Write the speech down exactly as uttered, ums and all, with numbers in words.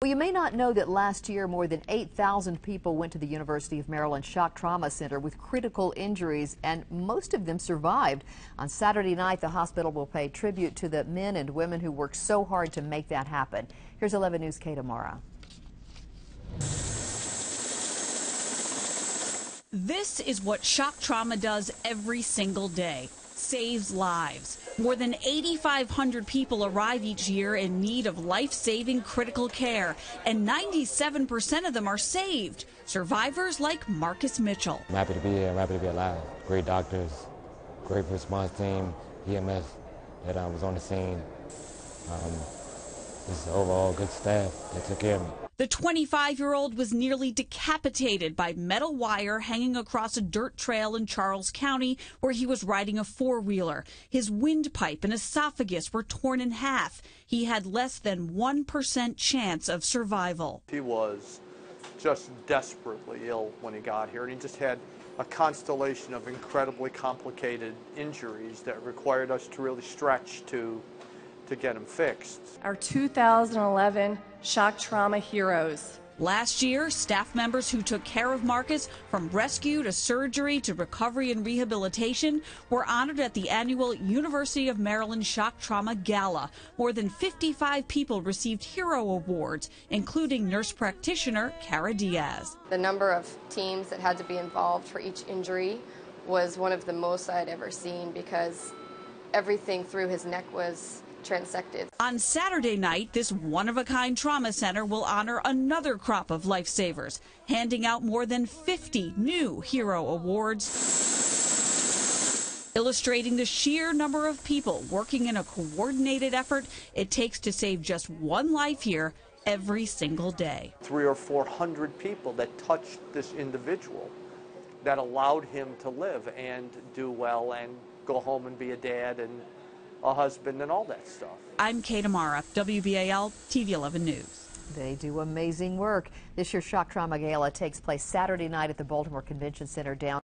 Well, you may not know that last year more than eight thousand people went to the University of Maryland Shock Trauma Center with critical injuries, and most of them survived. On Saturday night, the hospital will pay tribute to the men and women who worked so hard to make that happen. Here's eleven News' Kate Amara. This is what shock trauma does every single day. Saves lives. More than eighty-five hundred people arrive each year in need of life-saving critical care, and ninety-seven percent of them are saved. Survivors like Marcus Mitchell. I'm happy to be here. I'm happy to be alive. Great doctors, great response team, E M S that um, was on the scene. Um, just overall good staff that took care of me. The twenty-five-year-old was nearly decapitated by metal wire hanging across a dirt trail in Charles County where he was riding a four-wheeler. His windpipe and esophagus were torn in half. He had less than one percent chance of survival. He was just desperately ill when he got here, and he just had a constellation of incredibly complicated injuries that required us to really stretch to to get him fixed. Our two thousand eleven Shock Trauma Heroes. Last year, staff members who took care of Marcus from rescue to surgery to recovery and rehabilitation were honored at the annual University of Maryland Shock Trauma Gala. More than fifty-five people received hero awards, including nurse practitioner Cara Diaz. The number of teams that had to be involved for each injury was one of the most I'd ever seen, because everything through his neck was transected. On Saturday night, this one-of-a-kind trauma center will honor another crop of lifesavers, handing out more than fifty new hero awards, illustrating the sheer number of people working in a coordinated effort it takes to save just one life here every single day. Three or four hundred people that touched this individual, that allowed him to live and do well and go home and be a dad and a husband and all that stuff. I'm Kate Amara, W B A L T V eleven News. They do amazing work. This year's Shock Trauma Gala takes place Saturday night at the Baltimore Convention Center down